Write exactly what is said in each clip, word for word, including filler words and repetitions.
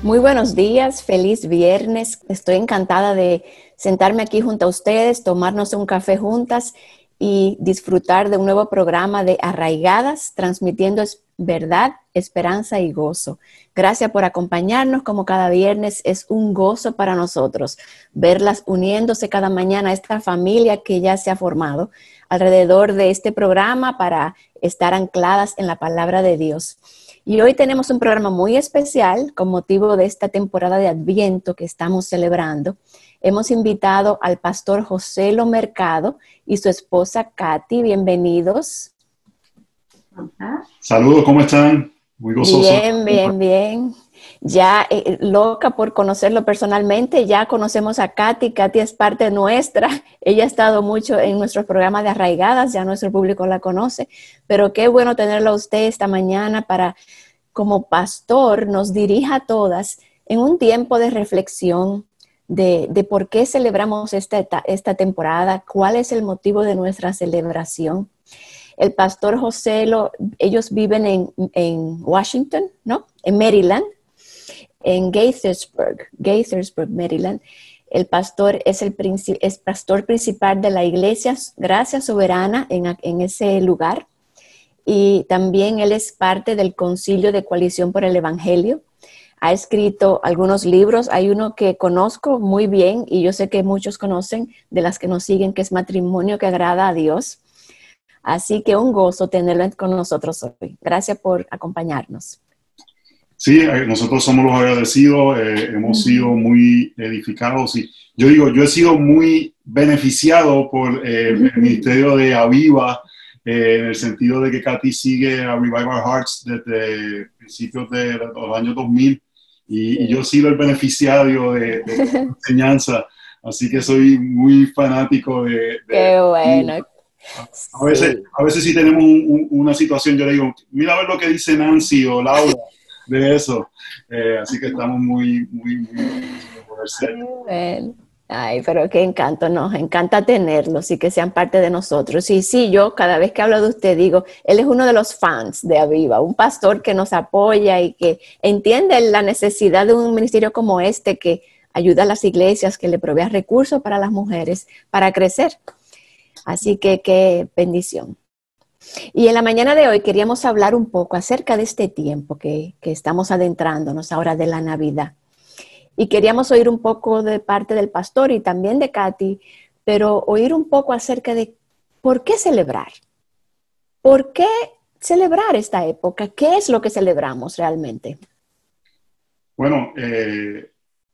Muy buenos días, feliz viernes. Estoy encantada de sentarme aquí junto a ustedes, tomarnos un café juntas y disfrutar de un nuevo programa de Arraigadas, transmitiendo verdad, esperanza y gozo. Gracias por acompañarnos como cada viernes. Es un gozo para nosotros verlas uniéndose cada mañana a esta familia que ya se ha formado alrededor de este programa para estar ancladas en la palabra de Dios. Y hoy tenemos un programa muy especial con motivo de esta temporada de Adviento que estamos celebrando. Hemos invitado al pastor José Lo Mercado y su esposa Katy. Bienvenidos. Saludos, ¿cómo están? Muy gozoso. Bien, bien, bien. Ya eh, loca por conocerlo personalmente, ya conocemos a Katy. Katy es parte nuestra. Ella ha estado mucho en nuestros programas de Arraigadas, ya nuestro público la conoce. Pero qué bueno tenerlo a usted esta mañana para, como pastor, nos dirija a todas en un tiempo de reflexión de, de por qué celebramos esta, esta temporada, cuál es el motivo de nuestra celebración. El pastor José, lo, ellos viven en, en Washington, ¿no? En Maryland, en Gaithersburg, Gaithersburg, Maryland. El pastor es el es pastor principal de la iglesia Gracia Soberana en, en ese lugar. Y también él es parte del Concilio de Coalición por el Evangelio. Ha escrito algunos libros. Hay uno que conozco muy bien y yo sé que muchos conocen de las que nos siguen, que es Matrimonio que agrada a Dios. Así que un gozo tenerlo con nosotros hoy. Gracias por acompañarnos. Sí, nosotros somos los agradecidos, eh, hemos sido muy edificados y yo digo, yo he sido muy beneficiado por eh, el ministerio de Aviva, eh, en el sentido de que Katy sigue a Revive Our Hearts desde principios de los años dos mil y, y yo he sido el beneficiario de, de la enseñanza, así que soy muy fanático de... de Qué bueno. A veces, sí. a veces si tenemos un, un, una situación, yo le digo, mira a ver lo que dice Nancy o Laura de eso. Eh, así que estamos muy, muy, muy por ser. Bueno. Ay, pero qué encanto, nos encanta tenerlos y que sean parte de nosotros. Y sí, yo cada vez que hablo de usted digo, él es uno de los fans de Aviva, un pastor que nos apoya y que entiende la necesidad de un ministerio como este que ayuda a las iglesias, que le provee recursos para las mujeres para crecer. Así que qué bendición. Y en la mañana de hoy queríamos hablar un poco acerca de este tiempo que, que estamos adentrándonos ahora de la Navidad. Y queríamos oír un poco de parte del pastor y también de Katy, pero oír un poco acerca de por qué celebrar. ¿Por qué celebrar esta época? ¿Qué es lo que celebramos realmente? Bueno, eh,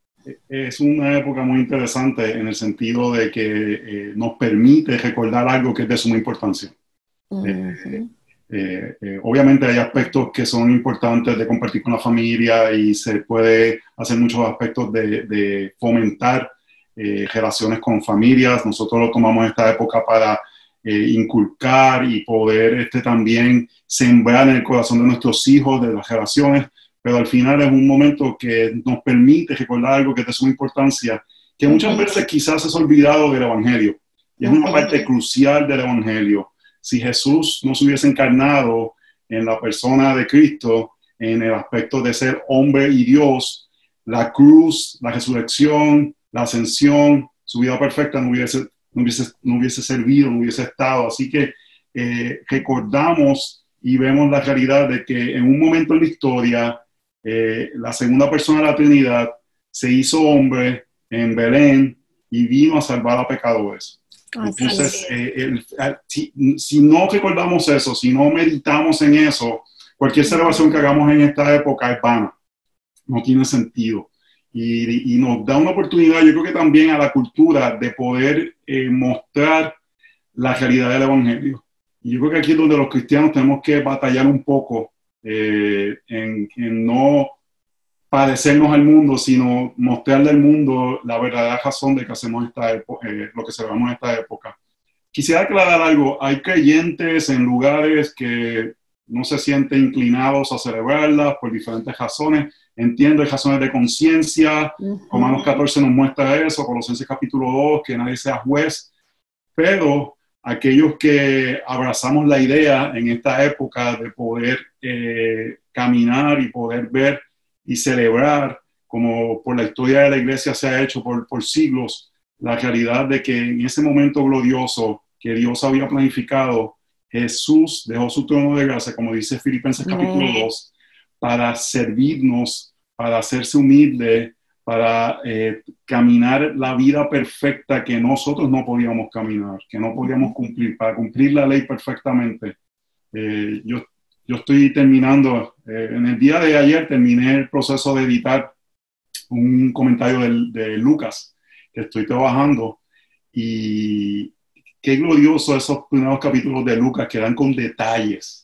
es una época muy interesante en el sentido de que eh, nos permite recordar algo que es de suma importancia. Uh-huh. eh, eh, eh, obviamente hay aspectos que son importantes de compartir con la familia y se puede hacer muchos aspectos de, de fomentar eh, relaciones con familias. Nosotros lo tomamos esta época para eh, inculcar y poder este, también sembrar en el corazón de nuestros hijos de las relaciones, pero al final es un momento que nos permite recordar algo que es de suma importancia, que muchas veces quizás es olvidado del Evangelio, y es una parte crucial del Evangelio. Si Jesús no se hubiese encarnado en la persona de Cristo, en el aspecto de ser hombre y Dios, la cruz, la resurrección, la ascensión, su vida perfecta no hubiese, no hubiese, no hubiese servido, no hubiese estado. Así que eh, recordamos y vemos la realidad de que en un momento en la historia, eh, la segunda persona de la Trinidad se hizo hombre en Belén y vino a salvar a pecadores. Entonces, eh, el, el, si, si no recordamos eso, si no meditamos en eso, cualquier celebración que hagamos en esta época es vana, no tiene sentido. Y, y nos da una oportunidad, yo creo que también a la cultura, de poder eh, mostrar la realidad del Evangelio. Y yo creo que aquí es donde los cristianos tenemos que batallar un poco eh, en, en no padecernos al mundo, sino mostrarle al mundo la verdadera razón de que hacemos esta época, eh, lo que celebramos en esta época. Quisiera aclarar algo, hay creyentes en lugares que no se sienten inclinados a celebrarlas por diferentes razones, entiendo, hay razones de conciencia, uh-huh. Romanos catorce nos muestra eso, Colosenses capítulo dos, que nadie sea juez, pero aquellos que abrazamos la idea en esta época de poder eh, caminar y poder ver y celebrar como por la historia de la iglesia se ha hecho por, por siglos, la realidad de que en ese momento glorioso que Dios había planificado, Jesús dejó su trono de gracia, como dice Filipenses capítulo dos, para servirnos, para hacerse humilde, para eh, caminar la vida perfecta que nosotros no podíamos caminar, que no podíamos cumplir, para cumplir la ley perfectamente. Eh, yo, yo estoy terminando, eh, en el día de ayer terminé el proceso de editar un comentario de, de Lucas, que estoy trabajando, y qué glorioso esos primeros capítulos de Lucas que dan con detalles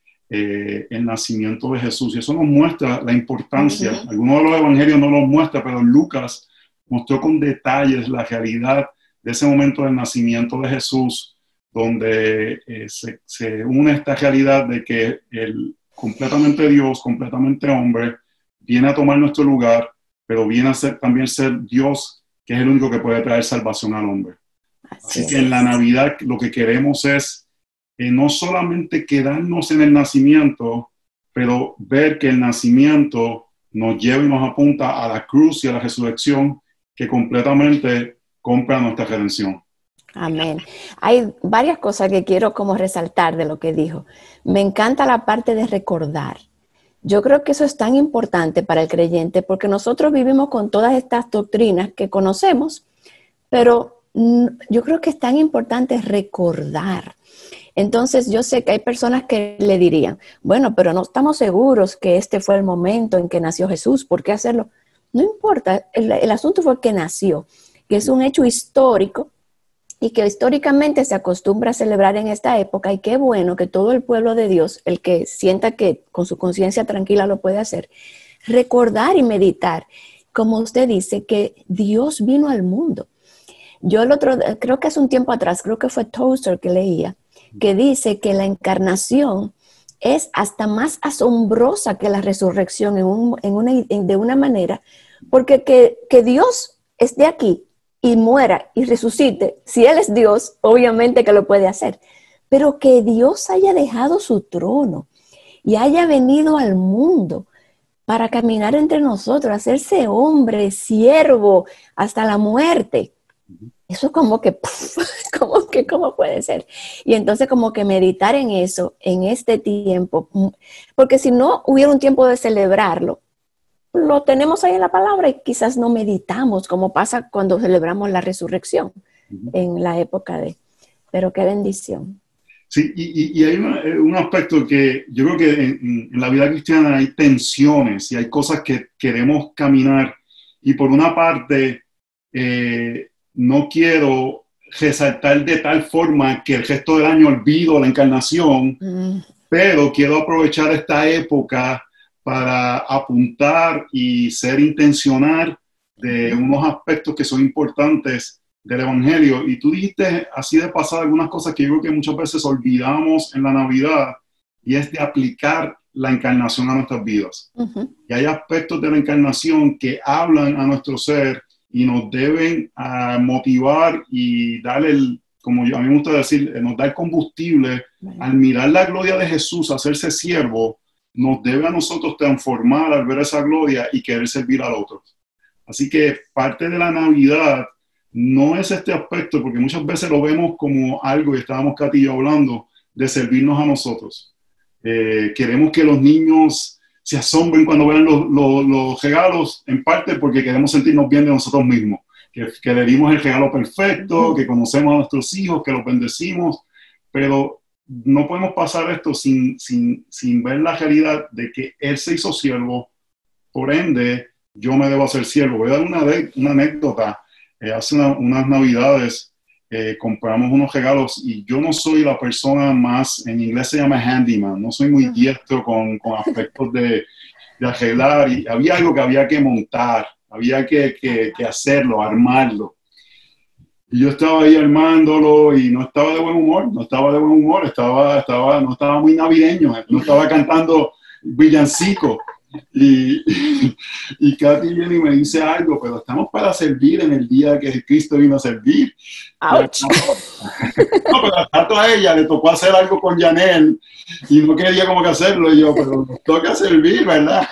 Eh, el nacimiento de Jesús, y eso nos muestra la importancia. Uh-huh. Algunos de los evangelios no los muestra, pero Lucas mostró con detalles la realidad de ese momento del nacimiento de Jesús, donde eh, se, se une esta realidad de que el completamente Dios, completamente hombre, viene a tomar nuestro lugar, pero viene a ser, también ser Dios, que es el único que puede traer salvación al hombre. Así, Así que en la Navidad lo que queremos es Eh, no solamente quedarnos en el nacimiento, pero ver que el nacimiento nos lleva y nos apunta a la cruz y a la resurrección que completamente compra nuestra redención. Amén. Hay varias cosas que quiero como resaltar de lo que dijo. Me encanta la parte de recordar. Yo creo que eso es tan importante para el creyente porque nosotros vivimos con todas estas doctrinas que conocemos, pero yo creo que es tan importante recordar. Entonces yo sé que hay personas que le dirían, bueno, pero no estamos seguros que este fue el momento en que nació Jesús, ¿por qué hacerlo? No importa, el, el asunto fue que nació, que es un hecho histórico y que históricamente se acostumbra a celebrar en esta época, y qué bueno que todo el pueblo de Dios, el que sienta que con su conciencia tranquila lo puede hacer, recordar y meditar, como usted dice, que Dios vino al mundo. Yo el otro, creo que hace un tiempo atrás, creo que fue Toaster que leía, que dice que la encarnación es hasta más asombrosa que la resurrección en un, en una, en, de una manera, porque que, que Dios esté aquí y muera y resucite, si Él es Dios, obviamente que lo puede hacer, pero que Dios haya dejado su trono y haya venido al mundo para caminar entre nosotros, hacerse hombre, siervo, hasta la muerte. Eso como que, como que, ¿cómo puede ser? Y entonces como que meditar en eso, en este tiempo, porque si no hubiera un tiempo de celebrarlo, lo tenemos ahí en la palabra y quizás no meditamos, como pasa cuando celebramos la resurrección uh-huh. en la época de, pero qué bendición. Sí, y, y hay una, un aspecto que yo creo que en, en la vida cristiana hay tensiones y hay cosas que queremos caminar, y por una parte, eh, no quiero resaltar de tal forma que el resto del año olvido la encarnación, mm. pero quiero aprovechar esta época para apuntar y ser intencional de unos aspectos que son importantes del Evangelio. Y tú dijiste así de pasar algunas cosas que yo creo que muchas veces olvidamos en la Navidad, y es de aplicar la encarnación a nuestras vidas. Uh-huh. Y hay aspectos de la encarnación que hablan a nuestro ser y nos deben uh, motivar y dar el, como yo, a mí me gusta decir, nos da el combustible. Bueno. Al mirar la gloria de Jesús, hacerse siervo, nos debe a nosotros transformar al ver esa gloria y querer servir al otro. Así que parte de la Navidad no es este aspecto, porque muchas veces lo vemos como algo, y estábamos Katy y yo hablando, de servirnos a nosotros. Eh, queremos que los niños se asombren cuando vean los, los, los regalos, en parte porque queremos sentirnos bien de nosotros mismos, que, que le dimos el regalo perfecto, que conocemos a nuestros hijos, que los bendecimos, pero no podemos pasar esto sin, sin, sin ver la realidad de que Él se hizo siervo, por ende, yo me debo hacer siervo. Voy a dar una, de, una anécdota. Eh, hace una, unas Navidades eh, compramos unos regalos y yo no soy la persona más, en inglés se llama handyman, no soy muy diestro con, con aspectos de, de arreglar, y había algo que había que montar, había que, que, que hacerlo, armarlo. Y yo estaba ahí armándolo y no estaba de buen humor, no estaba de buen humor, estaba, estaba, no estaba muy navideño, no estaba cantando villancico. Y, y Katy viene y me dice algo, pero estamos para servir en el día que Cristo vino a servir. ¡Auch! No, pero al rato a ella le tocó hacer algo con Janel y no quería como que hacerlo. Y yo, pero nos toca servir, ¿verdad?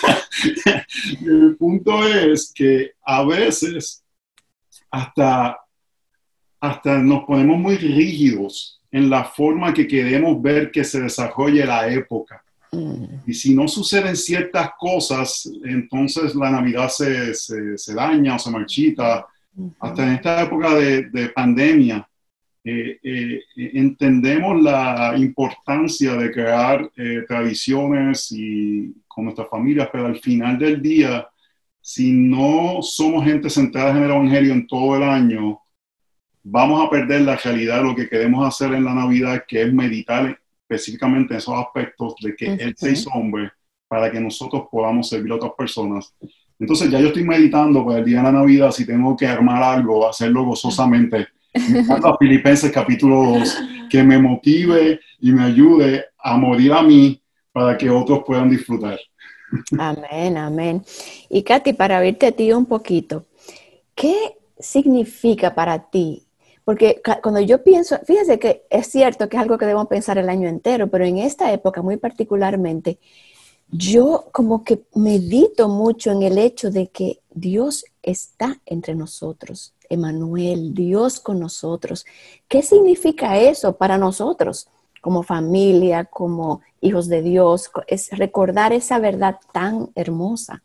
Y el punto es que a veces hasta, hasta nos ponemos muy rígidos en la forma que queremos ver que se desarrolle la época. Y si no suceden ciertas cosas, entonces la Navidad se, se, se daña o se marchita. Uh-huh. Hasta en esta época de, de pandemia, eh, eh, entendemos la importancia de crear eh, tradiciones y con nuestras familias, pero al final del día, si no somos gente centrada en el Evangelio en todo el año, vamos a perder la realidad de lo que queremos hacer en la Navidad, que es meditar específicamente en esos aspectos de que uh-huh. Él se hizo hombre para que nosotros podamos servir a otras personas. Entonces ya yo estoy meditando para el día de la Navidad, si tengo que armar algo, hacerlo gozosamente. A Filipenses capítulo dos, que me motive y me ayude a morir a mí para que otros puedan disfrutar. Amén, amén. Y Katy, para oírte a ti un poquito, ¿qué significa para ti? Porque cuando yo pienso, fíjese que es cierto que es algo que debemos pensar el año entero, pero en esta época muy particularmente, yo como que medito mucho en el hecho de que Dios está entre nosotros, Emmanuel, Dios con nosotros. ¿Qué significa eso para nosotros como familia, como hijos de Dios? Es recordar esa verdad tan hermosa.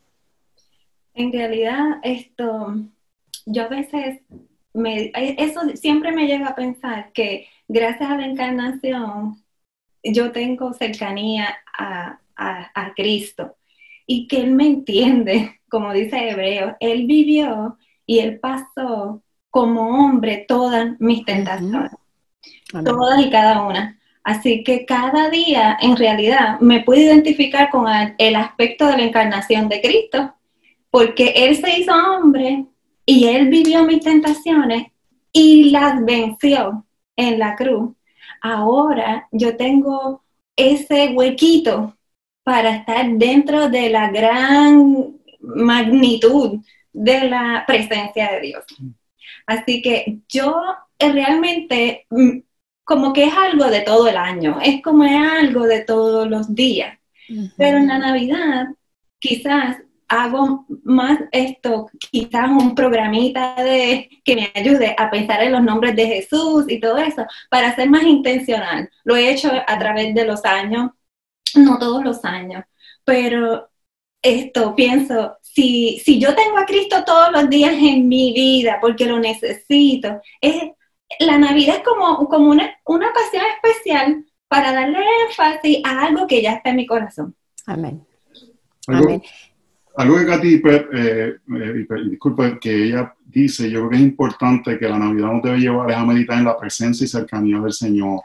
En realidad, esto, yo a veces... Me, eso siempre me lleva a pensar que gracias a la encarnación yo tengo cercanía a, a, a Cristo y que Él me entiende, como dice Hebreos. Él vivió y Él pasó como hombre todas mis tentaciones, uh-huh. todas y cada una. Así que cada día en realidad me puedo identificar con el, el aspecto de la encarnación de Cristo, porque Él se hizo hombre y Él vivió mis tentaciones y las venció en la cruz. Ahora yo tengo ese huequito para estar dentro de la gran magnitud de la presencia de Dios. Así que yo realmente, como que es algo de todo el año, es como es algo de todos los días. Uh-huh. Pero en la Navidad, quizás hago más esto, quizás un programita de, que me ayude a pensar en los nombres de Jesús y todo eso, para ser más intencional. Lo he hecho a través de los años, no todos los años, pero esto pienso, si, si yo tengo a Cristo todos los días en mi vida, porque lo necesito, es, la Navidad es como, como una, una ocasión especial para darle énfasis a algo que ya está en mi corazón. Amén. Amén. Algo que Katy, eh, eh, disculpe, que ella dice, yo creo que es importante que la Navidad nos debe llevar a meditar en la presencia y cercanía del Señor.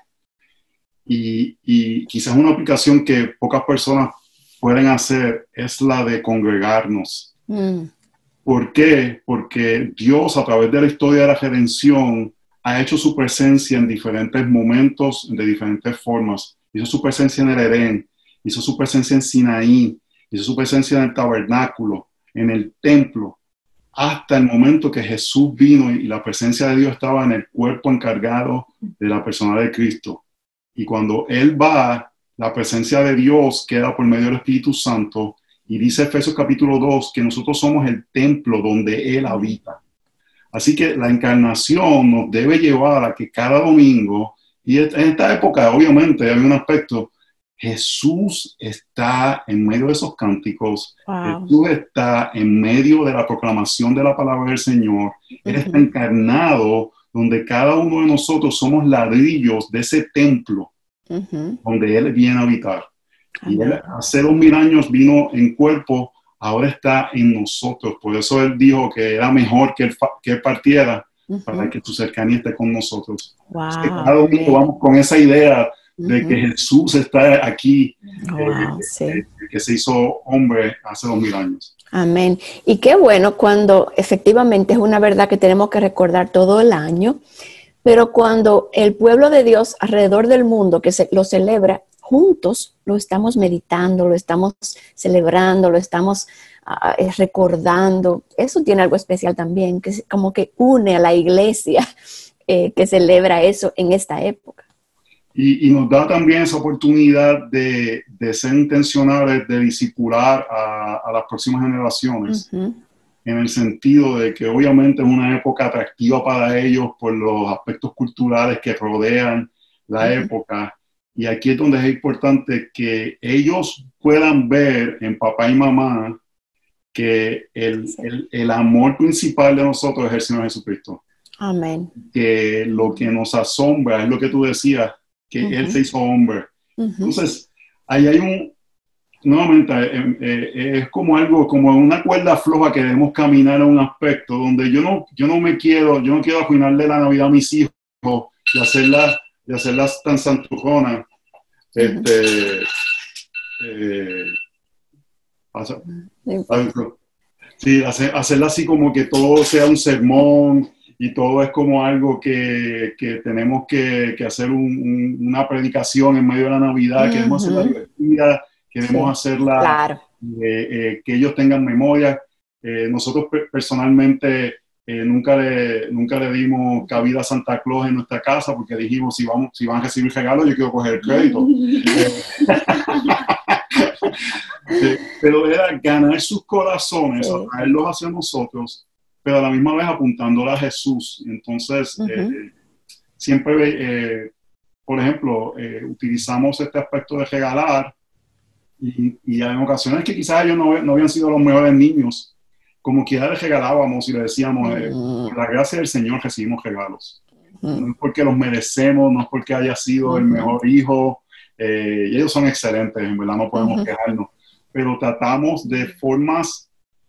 Y, y quizás una aplicación que pocas personas pueden hacer es la de congregarnos. Mm. ¿Por qué? Porque Dios, a través de la historia de la redención, ha hecho su presencia en diferentes momentos, de diferentes formas. Hizo su presencia en el Edén, hizo su presencia en Sinaí, hizo su presencia en el tabernáculo, en el templo, hasta el momento que Jesús vino y la presencia de Dios estaba en el cuerpo encargado de la persona de Cristo. Y cuando Él va, la presencia de Dios queda por medio del Espíritu Santo, y dice Efesios capítulo dos que nosotros somos el templo donde Él habita. Así que la encarnación nos debe llevar a que cada domingo, y en esta época obviamente hay un aspecto, Jesús está en medio de esos cánticos, wow. Jesús está en medio de la proclamación de la palabra del Señor, uh-huh. Él está encarnado donde cada uno de nosotros somos ladrillos de ese templo uh-huh. donde Él viene a habitar. Uh-huh. Y Él hace dos mil años vino en cuerpo, ahora está en nosotros. Por eso Él dijo que era mejor que Él, que él partiera uh-huh. para que su cercanía esté con nosotros. Wow. Así que cada domingo vamos con esa idea de que Jesús está aquí, wow, eh, sí. eh, que se hizo hombre hace dos mil años. Amén. Y qué bueno cuando efectivamente es una verdad que tenemos que recordar todo el año, pero cuando el pueblo de Dios alrededor del mundo que se, lo celebra juntos lo estamos meditando, lo estamos celebrando, lo estamos uh, recordando. Eso tiene algo especial también, que es como que une a la iglesia eh, que celebra eso en esta época. Y, y nos da también esa oportunidad de, de ser intencionales, de discipular a, a las próximas generaciones, uh-huh. en el sentido de que obviamente es una época atractiva para ellos por los aspectos culturales que rodean la uh-huh. época. Y aquí es donde es importante que ellos puedan ver en papá y mamá que el, sí. el, el amor principal de nosotros es el Señor Jesucristo. Amén. Que lo que nos asombra es lo que tú decías, que uh-huh. Él se hizo hombre. Uh-huh. Entonces, ahí hay un, nuevamente, eh, eh, es como algo, como una cuerda floja que debemos caminar a un aspecto donde yo no, yo no me quiero, yo no quiero arruinarle la Navidad a mis hijos y hacerlas, y hacerlas tan santurronas. Uh-huh. Este, eh, hacer, uh-huh. sí, hacer, hacerla así como que todo sea un sermón, y todo es como algo que, que tenemos que, que hacer un, un, una predicación en medio de la Navidad, uh-huh. queremos hacerla divertida, queremos sí, hacerla, claro. eh, eh, que ellos tengan memoria. Eh, nosotros pe- personalmente eh, nunca, le, nunca le dimos cabida a Santa Claus en nuestra casa porque dijimos, si, vamos, si van a recibir regalos, yo quiero coger el crédito. eh, pero era ganar sus corazones, sí. atraerlos hacia nosotros, pero a la misma vez apuntándola a Jesús. Entonces, uh-huh. eh, siempre, eh, por ejemplo, eh, utilizamos este aspecto de regalar y, y en ocasiones que quizás ellos no, no habían sido los mejores niños, como quiera les regalábamos y le decíamos, eh, uh-huh. por la gracia del Señor recibimos regalos. Uh-huh. No es porque los merecemos, no es porque haya sido uh-huh. el mejor hijo, eh, y ellos son excelentes, en verdad no podemos uh-huh. quejarnos, pero tratamos de formas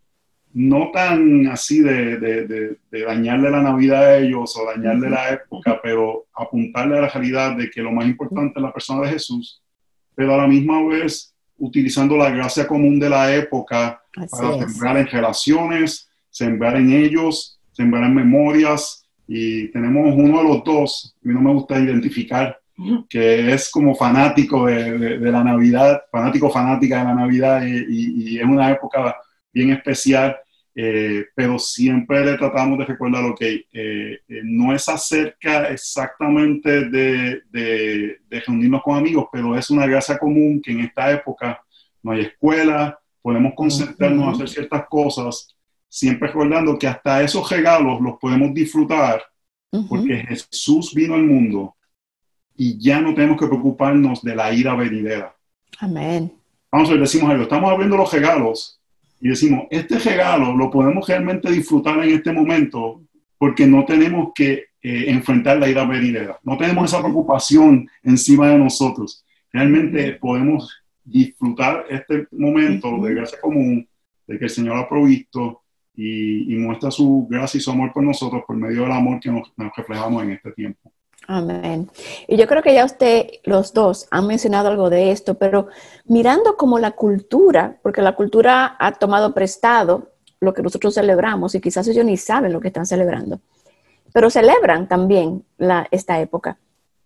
no tan así de, de, de, de dañarle la Navidad a ellos o dañarle uh-huh. la época, pero apuntarle a la realidad de que lo más importante es la persona de Jesús, pero a la misma vez utilizando la gracia común de la época así para es. Sembrar en relaciones, sembrar en ellos, sembrar en memorias, y tenemos uno de los dos, a mí no me gusta identificar, uh-huh. que es como fanático de, de, de la Navidad, fanático fanática de la Navidad, y, y, y es una época bien especial, eh, pero siempre le tratamos de recordar lo que eh, eh, no es acerca exactamente de, de, de reunirnos con amigos, pero es una gracia común que en esta época no hay escuela, podemos concentrarnos uh-huh. a hacer ciertas cosas, siempre recordando que hasta esos regalos los podemos disfrutar uh-huh. porque Jesús vino al mundo y ya no tenemos que preocuparnos de la ira venidera. Amén. Vamos a ver, decimos algo, estamos abriendo los regalos y decimos, este regalo lo podemos realmente disfrutar en este momento porque no tenemos que eh, enfrentar la ira venidera. No tenemos esa preocupación encima de nosotros. Realmente podemos disfrutar este momento uh-huh. de gracia común, de que el Señor ha provisto y, y muestra su gracia y su amor por nosotros por medio del amor que nos, nos reflejamos en este tiempo. Amén. Y yo creo que ya usted, los dos, han mencionado algo de esto, pero mirando como la cultura, porque la cultura ha tomado prestado lo que nosotros celebramos y quizás ellos ni saben lo que están celebrando, pero celebran también la, esta época.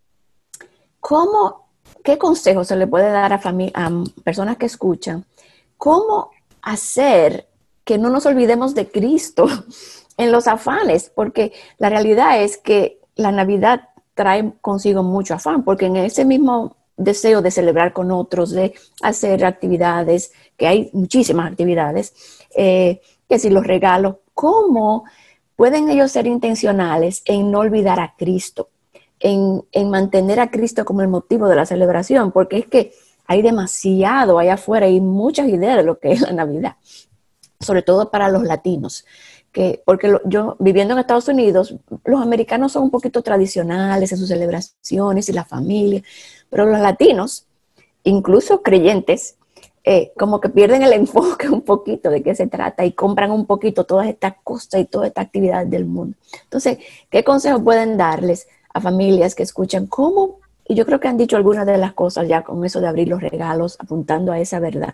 ¿Cómo, qué consejo se le puede dar a, fami- a personas que escuchan? ¿Cómo hacer que no nos olvidemos de Cristo en los afanes? Porque la realidad es que la Navidad trae consigo mucho afán, porque en ese mismo deseo de celebrar con otros, de hacer actividades, que hay muchísimas actividades, eh, que si los regalos, ¿cómo pueden ellos ser intencionales en no olvidar a Cristo, en, en mantener a Cristo como el motivo de la celebración? Porque es que hay demasiado allá afuera y muchas ideas de lo que es la Navidad, sobre todo para los latinos. Que, porque lo, yo, viviendo en Estados Unidos, los americanos son un poquito tradicionales en sus celebraciones y la familia, pero los latinos, incluso creyentes, eh, como que pierden el enfoque un poquito de qué se trata y compran un poquito todas estas cosas y todas estas actividades del mundo. Entonces, ¿qué consejos pueden darles a familias que escuchan cómo? Y yo creo que han dicho algunas de las cosas ya con eso de abrir los regalos, apuntando a esa verdad.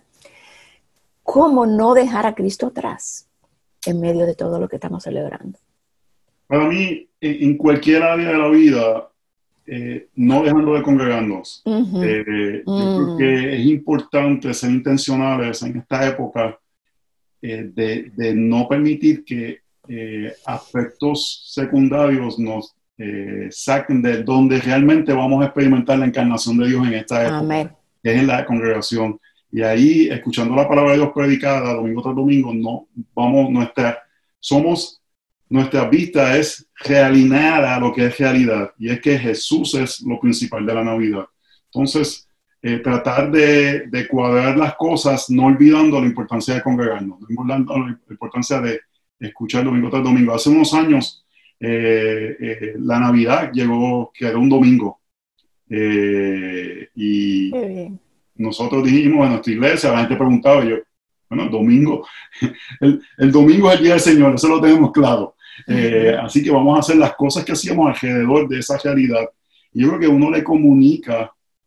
¿Cómo no dejar a Cristo atrás en medio de todo lo que estamos celebrando? Para mí, en cualquier área de la vida, eh, no dejando de congregarnos. Uh-huh. eh, uh-huh. Yo creo que es importante ser intencionales en esta época eh, de, de no permitir que eh, aspectos secundarios nos eh, saquen de donde realmente vamos a experimentar la encarnación de Dios en esta época, Amén. Que es en la congregación. Y ahí, escuchando la palabra de Dios predicada domingo tras domingo, no, vamos, nuestra, somos, nuestra vista es realineada a lo que es realidad, y es que Jesús es lo principal de la Navidad. Entonces, eh, tratar de, de cuadrar las cosas, no olvidando la importancia de congregarnos, no olvidando la importancia de escuchar domingo tras domingo. Hace unos años, eh, eh, la Navidad llegó, que era un domingo, eh, y Qué bien. Nosotros dijimos en nuestra iglesia, la gente preguntaba, y yo, bueno, el domingo, el, el domingo es el día del Señor, eso lo tenemos claro. Eh, uh-huh. Así que vamos a hacer las cosas que hacíamos alrededor de esa realidad. Y yo creo que uno le comunica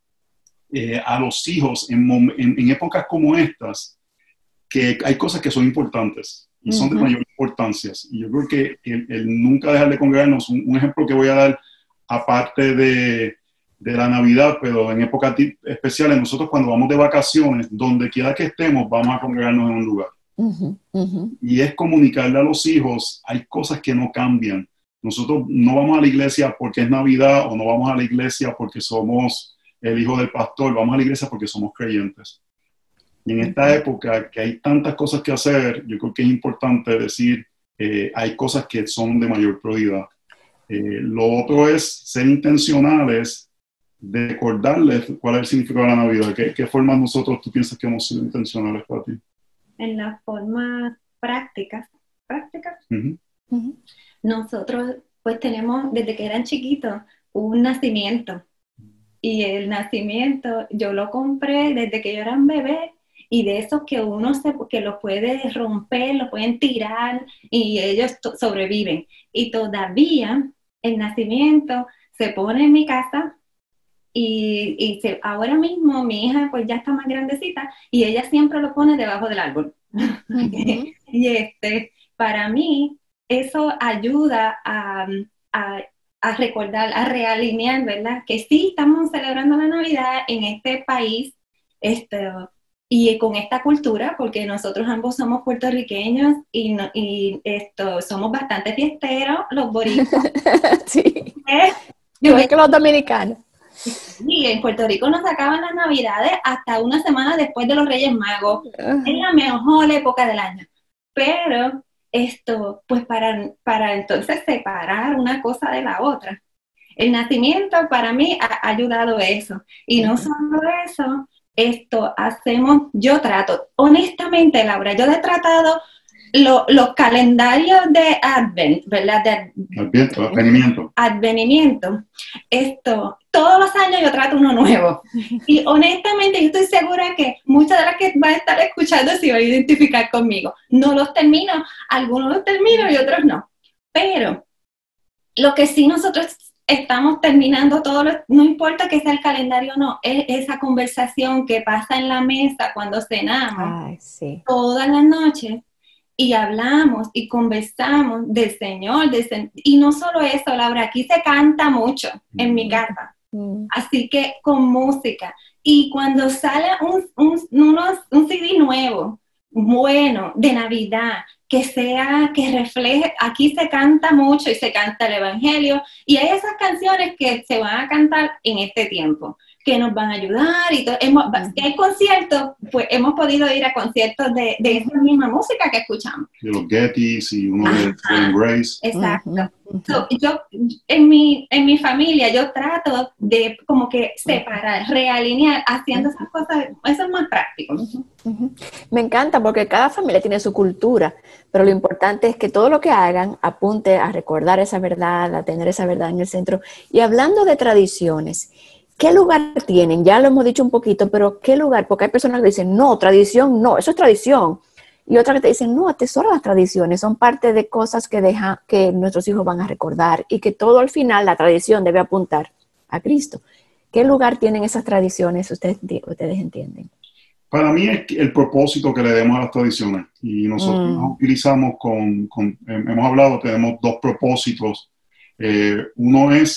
eh, a los hijos en, en, en épocas como estas que hay cosas que son importantes y son uh-huh. de mayor importancia. Y yo creo que el, el nunca dejar de congregarnos, un, un ejemplo que voy a dar aparte de, de la Navidad, pero en épocas especiales, nosotros cuando vamos de vacaciones, donde quiera que estemos, vamos a congregarnos en un lugar. Uh-huh, uh-huh. Y es comunicarle a los hijos, hay cosas que no cambian. Nosotros no vamos a la iglesia porque es Navidad, o no vamos a la iglesia porque somos el hijo del pastor, vamos a la iglesia porque somos creyentes. Y en esta época que hay tantas cosas que hacer, yo creo que es importante decir, eh, hay cosas que son de mayor prioridad. Eh, lo otro es ser intencionales de recordarles cuál es el significado de la Navidad. ¿Qué, qué formas nosotros tú piensas que hemos sido intencionales para ti? En las formas prácticas, prácticas. Uh-huh. Uh-huh. Nosotros pues tenemos desde que eran chiquitos un nacimiento, y el nacimiento yo lo compré desde que yo era un bebé, y de esos que uno se, que lo puede romper, lo pueden tirar y ellos to- sobreviven, y todavía el nacimiento se pone en mi casa. Y, y se, ahora mismo mi hija pues ya está más grandecita y ella siempre lo pone debajo del árbol. Uh-huh. Y este, para mí eso ayuda a, a, a recordar, a realinear, ¿verdad? Que sí estamos celebrando la Navidad en este país este, y con esta cultura, porque nosotros ambos somos puertorriqueños y, no, y esto, somos bastante fiesteros, los boricuas. Sí, ¿Eh? Igual que los dominicanos. Sí, en Puerto Rico nos sacaban las Navidades hasta una semana después de los Reyes Magos. Uh-huh. Es la mejor época del año. Pero esto, pues para, para entonces separar una cosa de la otra. El nacimiento para mí ha ayudado eso. Y uh-huh. no solo eso, esto hacemos, yo trato, honestamente, Laura, yo he tratado Lo, los calendarios de Advent, ¿verdad? De, Adviento, advenimiento. Advenimiento. Esto, todos los años yo trato uno nuevo. Y honestamente yo estoy segura que muchas de las que van a estar escuchando se van a identificar conmigo. No los termino, algunos los termino y otros no. Pero lo que sí nosotros estamos terminando todo, lo, no importa que sea el calendario o no, es esa conversación que pasa en la mesa cuando cenamos. Ay, sí. Todas las noches. Y hablamos y conversamos del Señor, del sen- y no solo eso, Laura, aquí se canta mucho en mi casa, mm. así que con música, y cuando sale un, un, unos, un C D nuevo, bueno, de Navidad, que sea, que refleje, aquí se canta mucho y se canta el Evangelio, y hay esas canciones que se van a cantar en este tiempo, que nos van a ayudar, y todo. Hemos, si hay conciertos, pues hemos podido ir a conciertos de, de esa misma música que escuchamos. De los Gettys y uno de Will Grace. Exacto. Uh-huh. So, yo, en mi, en mi familia, yo trato de como que separar, realinear, haciendo esas cosas, eso es más práctico. Uh-huh. Uh-huh. Me encanta porque cada familia tiene su cultura, pero lo importante es que todo lo que hagan apunte a recordar esa verdad, a tener esa verdad en el centro. Y hablando de tradiciones, ¿qué lugar tienen? Ya lo hemos dicho un poquito, pero ¿qué lugar? Porque hay personas que dicen, no, tradición, no, eso es tradición. Y otras que te dicen, no, atesora las tradiciones, son parte de cosas que, deja, que nuestros hijos van a recordar y que todo al final, la tradición debe apuntar a Cristo. ¿Qué lugar tienen esas tradiciones? Ustedes, ustedes entienden. Para mí es el propósito que le demos a las tradiciones. Y nosotros mm. nos utilizamos con, con, hemos hablado, tenemos dos propósitos. Eh, uno es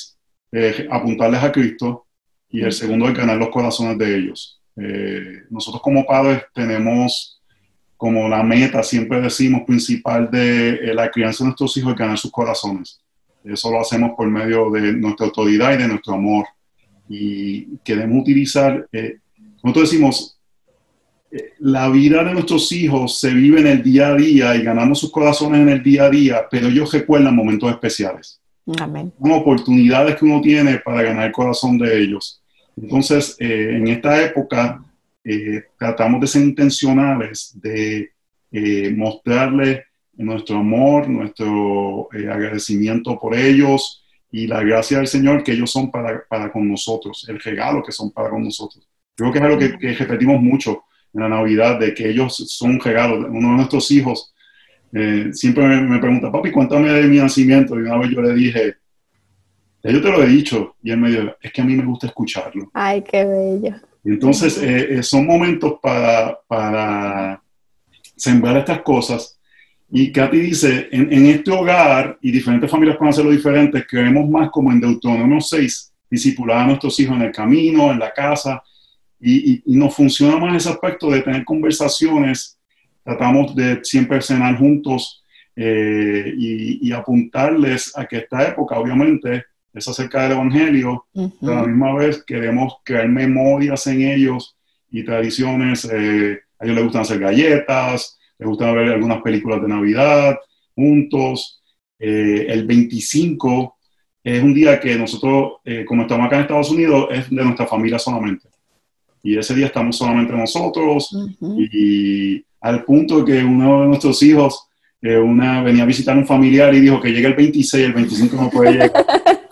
eh, apuntarles a Cristo, y el segundo es ganar los corazones de ellos. Eh, nosotros como padres tenemos como la meta, siempre decimos, principal de eh, la crianza de nuestros hijos es ganar sus corazones. Eso lo hacemos por medio de nuestra autoridad y de nuestro amor. Y queremos utilizar, eh, nosotros decimos, eh, la vida de nuestros hijos se vive en el día a día y ganamos sus corazones en el día a día, pero ellos recuerdan momentos especiales. Amén. Son oportunidades que uno tiene para ganar el corazón de ellos. Entonces, eh, en esta época, eh, tratamos de ser intencionales, de eh, mostrarles nuestro amor, nuestro eh, agradecimiento por ellos y la gracia del Señor que ellos son para, para con nosotros, el regalo que son para con nosotros. Creo que es algo que, que repetimos mucho en la Navidad, de que ellos son un regalo. Uno de nuestros hijos eh, siempre me, me pregunta, papi, cuéntame de mi nacimiento. Y una vez yo le dije, ya yo te lo he dicho. Y él me dijo, es que a mí me gusta escucharlo. Ay, qué bello. Entonces, eh, eh, son momentos para, para sembrar estas cosas. Y Katy dice, en, en este hogar, y diferentes familias pueden hacerlo diferente, creemos más como en Deuteronomio seis, discipular a nuestros hijos en el camino, en la casa, y, y, y nos funciona más ese aspecto de tener conversaciones. Tratamos de siempre cenar juntos eh, y, y apuntarles a que esta época, obviamente, es acerca del Evangelio, uh-huh. Pero a la misma vez queremos crear memorias en ellos y tradiciones. Eh, a ellos les gustan hacer galletas, les gusta ver algunas películas de Navidad juntos. Eh, el veinticinco es un día que nosotros, eh, como estamos acá en Estados Unidos, es de nuestra familia solamente. Y ese día estamos solamente nosotros. Uh-huh. y, y al punto que uno de nuestros hijos, eh, una, venía a visitar a un familiar y dijo que llega el veintiséis, el veinticinco no puede llegar.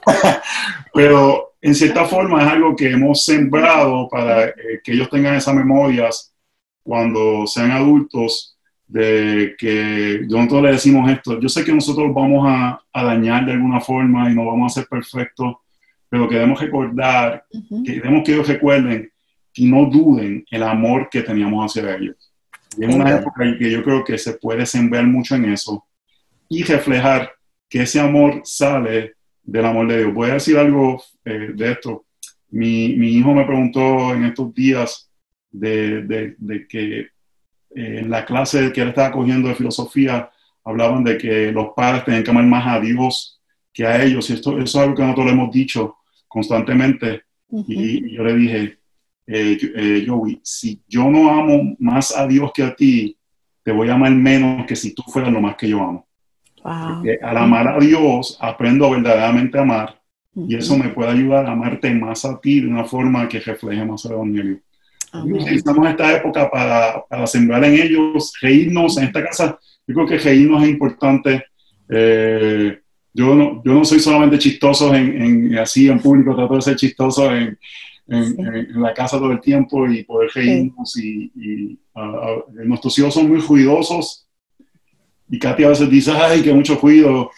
Pero en cierta forma es algo que hemos sembrado para eh, que ellos tengan esas memorias cuando sean adultos, de que nosotros le decimos esto. Yo sé que nosotros vamos a, a dañar de alguna forma y no vamos a ser perfectos, pero queremos recordar, uh-huh. queremos que ellos recuerden y no duden el amor que teníamos hacia ellos. Y es una época en que yo creo que se puede sembrar mucho en eso y reflejar que ese amor sale del amor de Dios. Voy a decir algo eh, de esto. Mi, mi hijo me preguntó en estos días de, de, de que eh, en la clase que él estaba cogiendo de filosofía hablaban de que los padres tienen que amar más a Dios que a ellos. Y esto, eso es algo que nosotros le hemos dicho constantemente. Uh-huh. y, y yo le dije, eh, eh, Joey, si yo no amo más a Dios que a ti, te voy a amar menos que si tú fueras lo más que yo amo. Wow. Porque al amar a Dios, aprendo verdaderamente a amar, uh-huh. y eso me puede ayudar a amarte más a ti de una forma que refleje más el Evangelio. Utilizamos esta época para, para sembrar en ellos, reírnos en esta casa. Yo creo que reírnos es importante. Eh, yo, no, yo no soy solamente chistoso en, en, así en público, trato de ser chistoso en, en, sí. en, en la casa todo el tiempo y poder reírnos. Sí. Y, y uh, uh, nuestros hijos son muy ruidosos. Y Katy a veces dice, ay, que mucho ruido.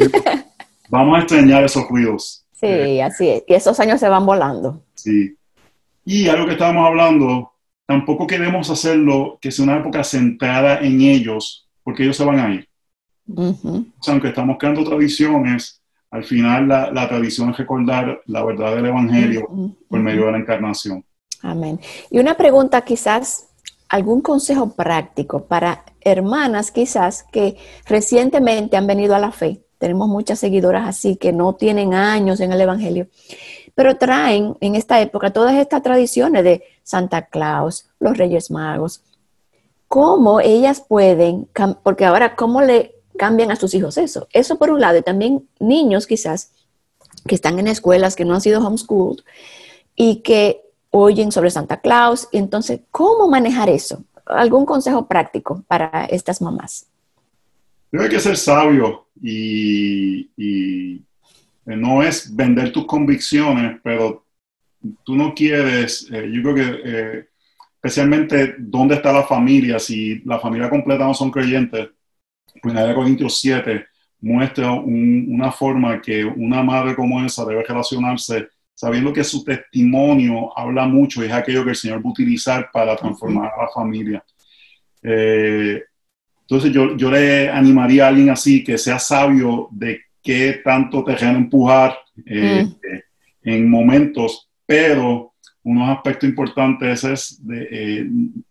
Vamos a extrañar esos ruidos. Sí, eh, así es. Y esos años se van volando. Sí. Y algo que estábamos hablando, tampoco queremos hacerlo que sea una época centrada en ellos, porque ellos se van a ir. Uh-huh. O sea, aunque estamos creando tradiciones, al final la, la tradición es recordar la verdad del Evangelio uh-huh. por medio de la encarnación. Amén. Y una pregunta quizás, algún consejo práctico para hermanas quizás que recientemente han venido a la fe. Tenemos muchas seguidoras así que no tienen años en el Evangelio, pero traen en esta época todas estas tradiciones de Santa Claus, los Reyes Magos. ¿Cómo ellas pueden, porque ahora cómo le cambian a sus hijos eso? Eso por un lado, y también niños quizás que están en escuelas que no han sido homeschooled y que oyen sobre Santa Claus. Y entonces, ¿cómo manejar eso? ¿Algún consejo práctico para estas mamás? Creo que hay que ser sabio y, y no es vender tus convicciones, pero tú no quieres, eh, yo creo que eh, especialmente dónde está la familia, si la familia completa no son creyentes, pues en Corintios siete muestra un, una forma que una madre como esa debe relacionarse sabiendo que su testimonio habla mucho y es aquello que el Señor va a utilizar para transformar a la familia. Eh, entonces yo, yo le animaría a alguien así que sea sabio de qué tanto terreno empujar, eh, mm. eh, en momentos, pero unos aspectos importantes es de, eh,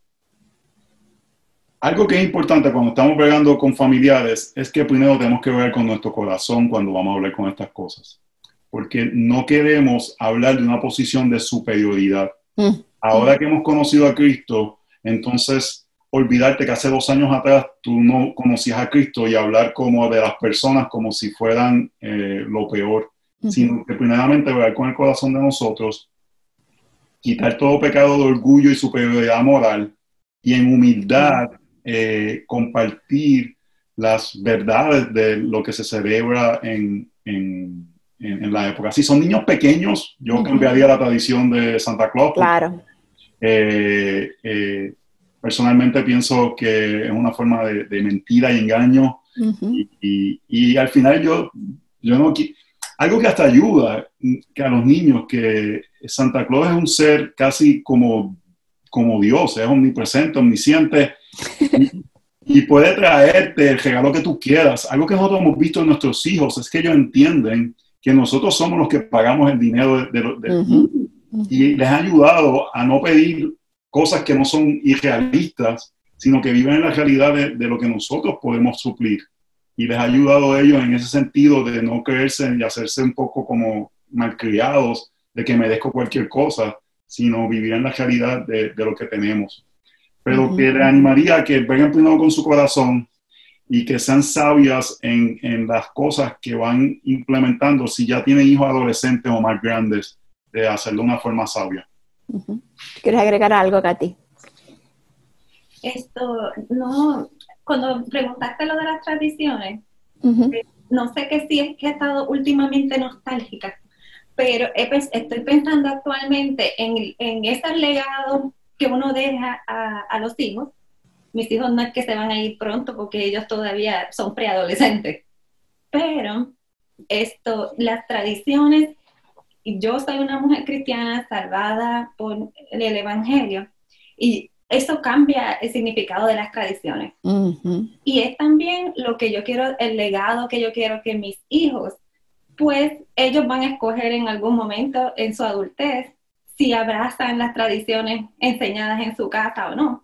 algo que es importante cuando estamos bregando con familiares es que primero tenemos que ver con nuestro corazón cuando vamos a hablar con estas cosas, porque no queremos hablar de una posición de superioridad. Mm. Ahora que hemos conocido a Cristo, entonces olvidarte que hace dos años atrás tú no conocías a Cristo y hablar como de las personas como si fueran eh, lo peor, uh-huh. sino que primeramente ver con el corazón de nosotros, quitar todo pecado de orgullo y superioridad moral y en humildad eh, compartir las verdades de lo que se celebra en, en, en, en la época. Si son niños pequeños, yo uh-huh. cambiaría la tradición de Santa Claus. Claro. Eh, eh, personalmente pienso que es una forma de, de mentira y engaño uh-huh. y, y, y al final yo, yo no algo que hasta ayuda que a los niños, que Santa Claus es un ser casi como, como Dios, es omnipresente, omnisciente y, y puede traerte el regalo que tú quieras. Algo que nosotros hemos visto en nuestros hijos es que ellos entienden que nosotros somos los que pagamos el dinero de, de, de, uh-huh. y les ha ayudado a no pedir cosas que no son irrealistas, sino que viven en la realidad de, de lo que nosotros podemos suplir. Y les ha ayudado a ellos en ese sentido de no creerse y hacerse un poco como malcriados, de que merezco cualquier cosa, sino vivir en la realidad de, de lo que tenemos. Pero uh-huh. que les animaría a que vengan primero con su corazón y que sean sabias en, en las cosas que van implementando, si ya tienen hijos adolescentes o más grandes, de hacerlo de una forma sabia. Uh-huh. ¿Quieres agregar algo, Katy? Esto, no, cuando preguntaste lo de las tradiciones, uh-huh. eh, no sé que si es que he estado últimamente nostálgica, pero he, estoy pensando actualmente en, en esos legados que uno deja a, a los hijos. Mis hijos no es que se van a ir pronto porque ellos todavía son preadolescentes, pero esto, las tradiciones. Yo soy una mujer cristiana salvada por el Evangelio y eso cambia el significado de las tradiciones. Uh-huh. Y es también lo que yo quiero, el legado que yo quiero que mis hijos, pues ellos van a escoger en algún momento en su adultez si abrazan las tradiciones enseñadas en su casa o no.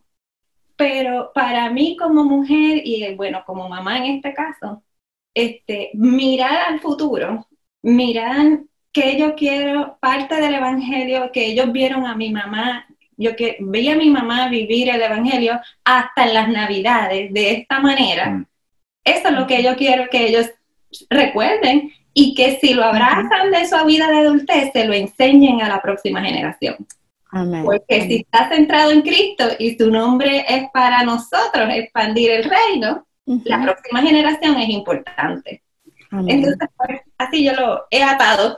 Pero para mí como mujer y bueno, como mamá en este caso, este, mirar al futuro, mirar que yo quiero, parte del Evangelio, que ellos vieron a mi mamá, yo que vi a mi mamá vivir el Evangelio hasta en las Navidades, de esta manera. Mm. Eso es lo que yo quiero que ellos recuerden y que si lo abrazan de su vida de adultez, se lo enseñen a la próxima generación. Amén. Porque Amén. Si está centrado en Cristo y su nombre es para nosotros expandir el reino, uh-huh. la próxima generación es importante. Amén. Entonces, pues, así yo lo he atado.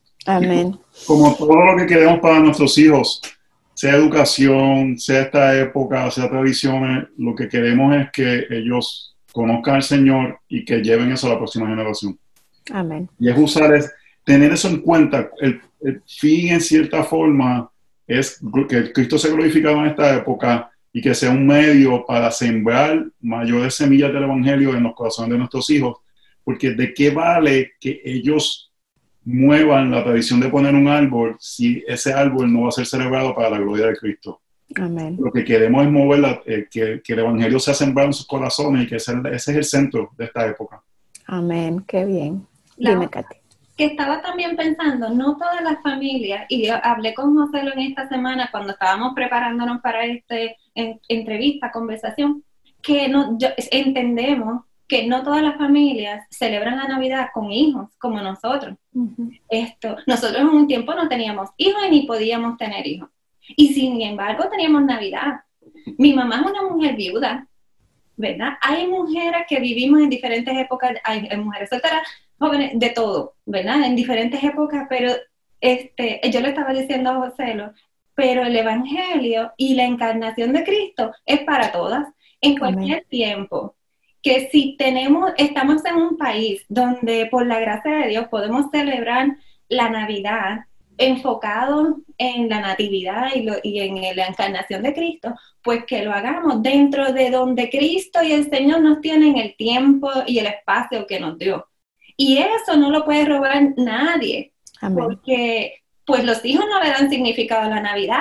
Amén. Como todo lo que queremos para nuestros hijos, sea educación, sea esta época, sea tradiciones, lo que queremos es que ellos conozcan al Señor y que lleven eso a la próxima generación. Amén. Y es usar, es tener eso en cuenta. El, el fin, en cierta forma, es que Cristo se glorificado en esta época y que sea un medio para sembrar mayores semillas del Evangelio en los corazones de nuestros hijos. Porque ¿de qué vale que ellos muevan la tradición de poner un árbol si ese árbol no va a ser celebrado para la gloria de Cristo? Amén. Lo que queremos es mover, la, eh, que, que el Evangelio sea sembrado en sus corazones y que ese, ese es el centro de esta época. Amén, qué bien. La, Dime, Katy. Que estaba también pensando, no todas las familias, y yo hablé con José en esta semana cuando estábamos preparándonos para esta en, entrevista, conversación, que no, yo, entendemos que no todas las familias celebran la Navidad con hijos, como nosotros. Uh-huh. Esto, nosotros en un tiempo no teníamos hijos y ni podíamos tener hijos. Y sin embargo teníamos Navidad. Mi mamá es una mujer viuda, ¿verdad? Hay mujeres que vivimos en diferentes épocas, hay, hay mujeres solteras, jóvenes, de todo, ¿verdad? En diferentes épocas, pero este, yo le estaba diciendo a José, pero el Evangelio y la encarnación de Cristo es para todas, en cualquier Amén. Tiempo. Que si tenemos, estamos en un país donde por la gracia de Dios podemos celebrar la Navidad enfocado en la natividad y, lo, y en la encarnación de Cristo, pues que lo hagamos dentro de donde Cristo y el Señor nos tienen el tiempo y el espacio que nos dio. Y eso no lo puede robar nadie, Amén. Porque pues los hijos no le dan significado a la Navidad.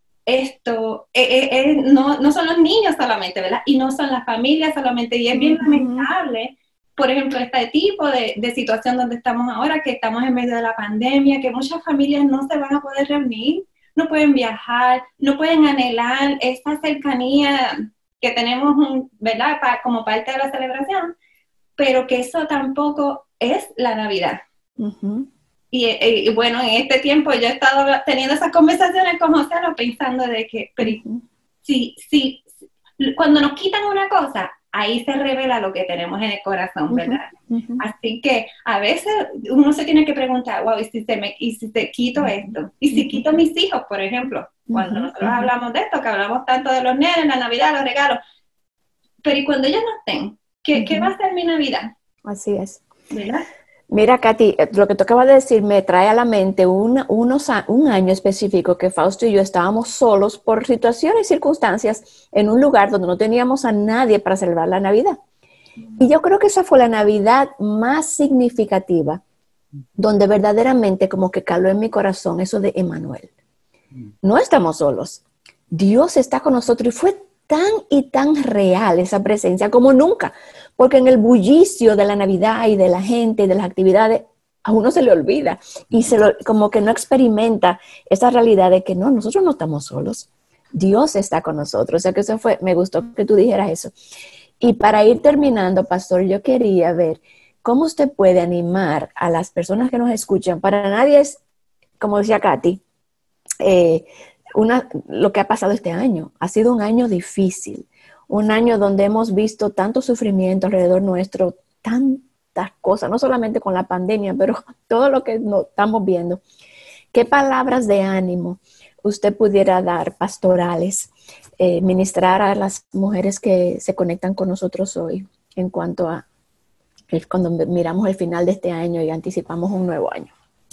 Esto, eh, eh, eh, no, no son los niños solamente, ¿verdad? Y no son las familias solamente, y es bien uh-huh. lamentable, por ejemplo, este tipo de, de situación donde estamos ahora, que estamos en medio de la pandemia, que muchas familias no se van a poder reunir, no pueden viajar, no pueden anhelar esa cercanía que tenemos, ¿verdad?, pa, como parte de la celebración, pero que eso tampoco es la Navidad. Uh-huh. Y, y, y bueno, en este tiempo yo he estado teniendo esas conversaciones con José, pensando de que, pero si, si, si, cuando nos quitan una cosa, ahí se revela lo que tenemos en el corazón, ¿verdad? Uh-huh, uh-huh. Así que a veces uno se tiene que preguntar, wow, ¿y si te, me, y si te quito esto? ¿Y si quito mis hijos, por ejemplo? Cuando uh-huh, nosotros uh-huh. hablamos de esto, que hablamos tanto de los nenes, la Navidad, los regalos, pero ¿y cuando ellos no estén? ¿Qué, uh-huh. ¿qué va a ser mi Navidad? Así es. ¿Verdad? Mira, Katy, lo que tú acabas de decir me trae a la mente un, unos, un año específico que Fausto y yo estábamos solos por situaciones y circunstancias en un lugar donde no teníamos a nadie para celebrar la Navidad. Y yo creo que esa fue la Navidad más significativa, donde verdaderamente como que caló en mi corazón eso de Emmanuel. No estamos solos. Dios está con nosotros y fue tan y tan real esa presencia como nunca, porque en el bullicio de la Navidad y de la gente y de las actividades, a uno se le olvida y se lo, como que no experimenta esa realidad de que no, nosotros no estamos solos, Dios está con nosotros. O sea que eso fue, me gustó que tú dijeras eso. Y para ir terminando, pastor, yo quería ver cómo usted puede animar a las personas que nos escuchan. Para nadie es, como decía Katy, eh, Una, lo que ha pasado este año. Ha sido un año difícil, un año donde hemos visto tanto sufrimiento alrededor nuestro, tantas cosas, no solamente con la pandemia, pero todo lo que no, estamos viendo. ¿Qué palabras de ánimo usted pudiera dar, pastorales, eh, ministrar a las mujeres que se conectan con nosotros hoy en cuanto a el, cuando miramos el final de este año y anticipamos un nuevo año?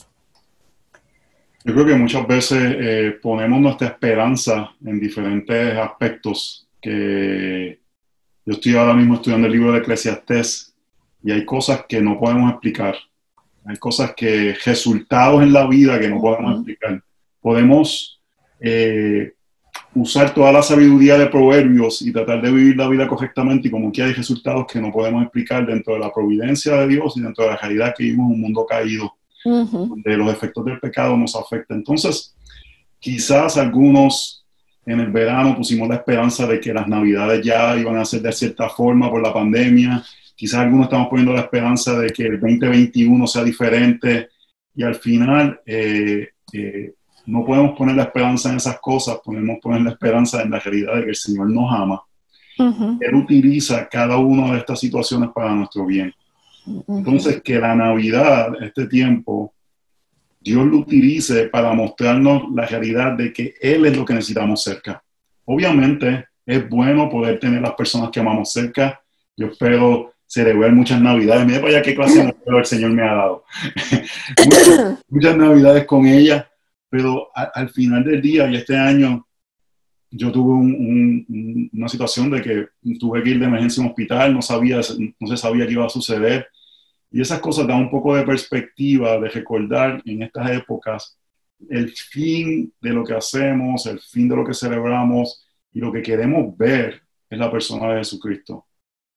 Yo creo que muchas veces eh, ponemos nuestra esperanza en diferentes aspectos. Que yo estoy ahora mismo estudiando el libro de Eclesiastés y hay cosas que no podemos explicar. Hay cosas que, resultados en la vida que no podemos uh-huh. explicar. Podemos eh, usar toda la sabiduría de Proverbios y tratar de vivir la vida correctamente, y como que hay resultados que no podemos explicar dentro de la providencia de Dios y dentro de la realidad que vivimos en un mundo caído. Uh-huh. Donde los efectos del pecado nos afectan. Entonces, quizás algunos en el verano pusimos la esperanza de que las Navidades ya iban a ser de cierta forma por la pandemia. Quizás algunos estamos poniendo la esperanza de que el veinte veintiuno sea diferente, y al final eh, eh, no podemos poner la esperanza en esas cosas, podemos poner la esperanza en la realidad de que el Señor nos ama. Uh-huh. Él utiliza cada una de estas situaciones para nuestro bien. Entonces, que la Navidad, este tiempo, Dios lo utilice para mostrarnos la realidad de que Él es lo que necesitamos cerca. Obviamente, es bueno poder tener las personas que amamos cerca. Yo espero celebrar muchas Navidades. Mira para allá qué clase de Navidad el Señor me ha dado. muchas, muchas Navidades con ella, pero a, al final del día, y este año, yo tuve un, un, una situación de que tuve que ir de emergencia a un hospital, no sabía, no se sabía qué iba a suceder. Y esas cosas dan un poco de perspectiva, de recordar en estas épocas el fin de lo que hacemos, el fin de lo que celebramos, y lo que queremos ver es la persona de Jesucristo.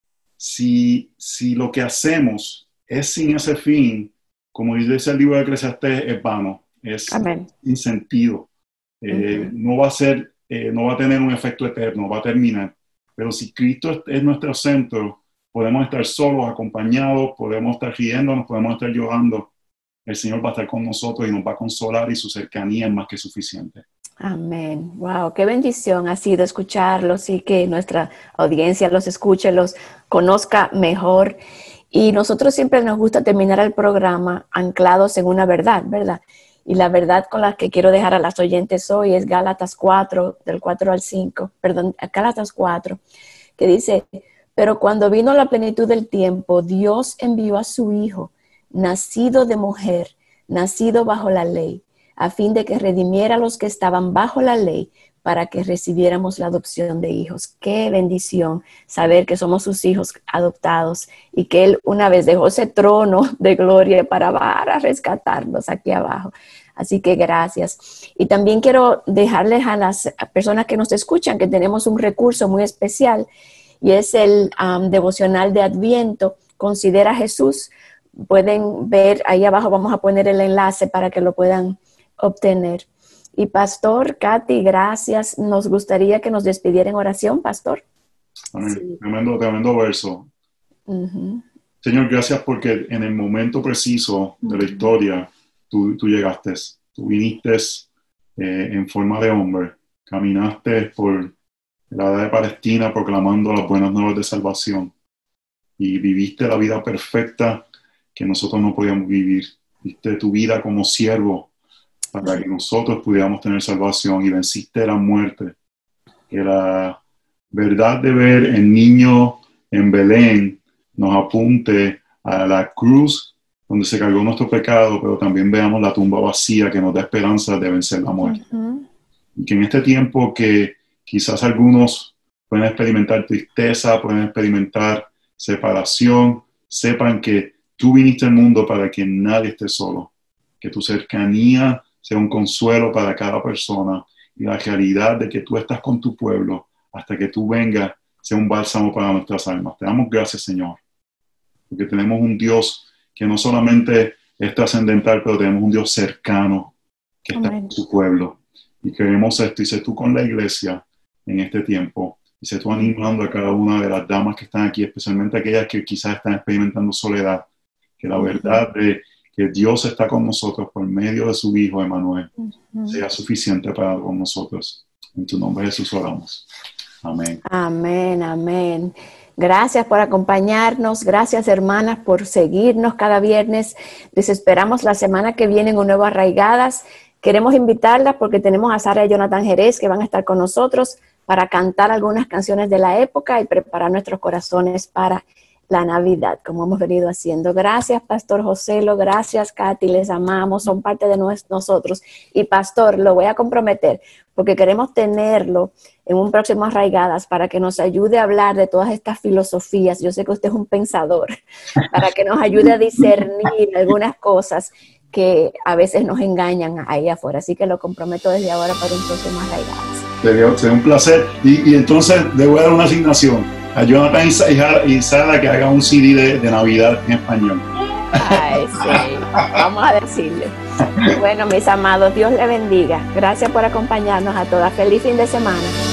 Si, si lo que hacemos es sin ese fin, como dice el libro de Eclesiastés, es vano, es Amén. Sin sentido. Eh, uh-huh. No va a ser, eh, no va a tener un efecto eterno, va a terminar. Pero si Cristo es, es nuestro centro, podemos estar solos, acompañados, podemos estar riéndonos, podemos estar llorando. El Señor va a estar con nosotros y nos va a consolar, y su cercanía es más que suficiente. Amén. Wow, qué bendición ha sido escucharlos y que nuestra audiencia los escuche, los conozca mejor. Y nosotros siempre nos gusta terminar el programa anclados en una verdad, ¿verdad? Y la verdad con la que quiero dejar a las oyentes hoy es Gálatas cuatro, del cuatro al cinco, perdón, Gálatas cuatro, que dice: pero cuando vino la plenitud del tiempo, Dios envió a su Hijo, nacido de mujer, nacido bajo la ley, a fin de que redimiera a los que estaban bajo la ley, para que recibiéramos la adopción de hijos. Qué bendición saber que somos sus hijos adoptados y que Él una vez dejó ese trono de gloria para, para rescatarnos aquí abajo. Así que gracias. Y también quiero dejarles a las personas que nos escuchan que tenemos un recurso muy especial y es el um, devocional de Adviento, Considera a Jesús. Pueden ver, ahí abajo vamos a poner el enlace para que lo puedan obtener. Y Pastor, Katy, gracias. Nos gustaría que nos despidiera en oración, Pastor. Amén. Sí. Tremendo, tremendo verso. Uh-huh. Señor, gracias porque en el momento preciso de la historia tú, tú llegaste, tú viniste eh, en forma de hombre, caminaste por la edad de Palestina proclamando las buenas nuevas de salvación y viviste la vida perfecta que nosotros no podíamos vivir. Viste tu vida como siervo para que nosotros pudiéramos tener salvación y venciste la muerte. Que la verdad de ver el niño en Belén nos apunte a la cruz donde se cargó nuestro pecado, pero también veamos la tumba vacía que nos da esperanza de vencer la muerte. Uh-huh. Y que en este tiempo que quizás algunos pueden experimentar tristeza, pueden experimentar separación, sepan que tú viniste al mundo para que nadie esté solo, que tu cercanía sea un consuelo para cada persona y la realidad de que tú estás con tu pueblo hasta que tú vengas sea un bálsamo para nuestras almas. Te damos gracias, Señor, porque tenemos un Dios que no solamente es trascendental, pero tenemos un Dios cercano que está Amén. Con su pueblo. Y queremos esto, y sé tú con la iglesia en este tiempo, y sé tú animando a cada una de las damas que están aquí, especialmente aquellas que quizás están experimentando soledad, que la verdad de que Dios está con nosotros por medio de su Hijo, Emmanuel, uh-huh. sea suficiente para con nosotros. En tu nombre, Jesús, oramos. Amén. Amén, amén. Gracias por acompañarnos. Gracias, hermanas, por seguirnos cada viernes. Les esperamos la semana que viene en un nuevo Arraigadas. Queremos invitarlas porque tenemos a Sara y Jonathan Jerez que van a estar con nosotros para cantar algunas canciones de la época y preparar nuestros corazones para la Navidad, como hemos venido haciendo. Gracias, Pastor Joselo, gracias, Katy, les amamos, son parte de nos, nosotros. Y Pastor, lo voy a comprometer, porque queremos tenerlo en un próximo Arraigadas para que nos ayude a hablar de todas estas filosofías. Yo sé que usted es un pensador, para que nos ayude a discernir algunas cosas que a veces nos engañan ahí afuera. Así que lo comprometo desde ahora para un próximo Arraigadas. Sería, sería un placer. Y, y entonces le voy a dar una asignación a Jonathan y Sara que haga un C D de, de Navidad en español. Ay, sí, vamos a decirle. Bueno, mis amados, Dios les bendiga. Gracias por acompañarnos a todas. Feliz fin de semana.